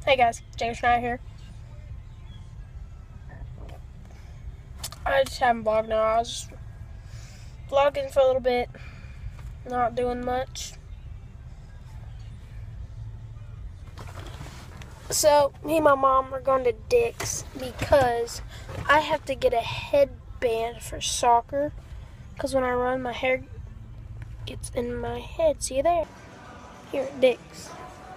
Hey guys, James Schneider here. I just haven't vlogged now. I was vlogging for a little bit, not doing much. So, me and my mom are going to Dick's because I have to get a headband for soccer. Because when I run, my hair gets in my head. See you there? Here at Dick's.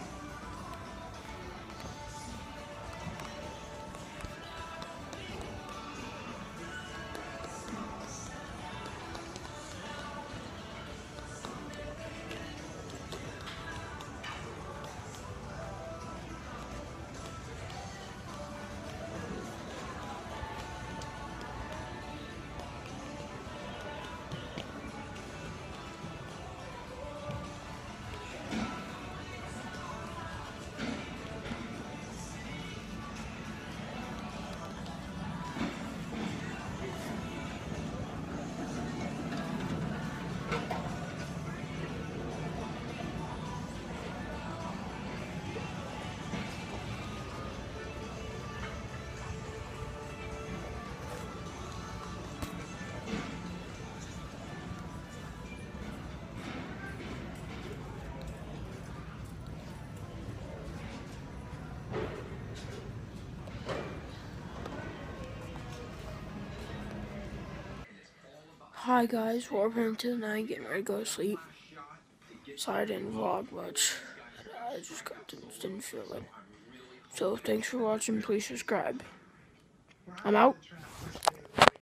Hi guys, we're into the night, getting ready to go to sleep. Sorry I didn't vlog much. I just didn't feel it. So thanks for watching. Please subscribe. I'm out.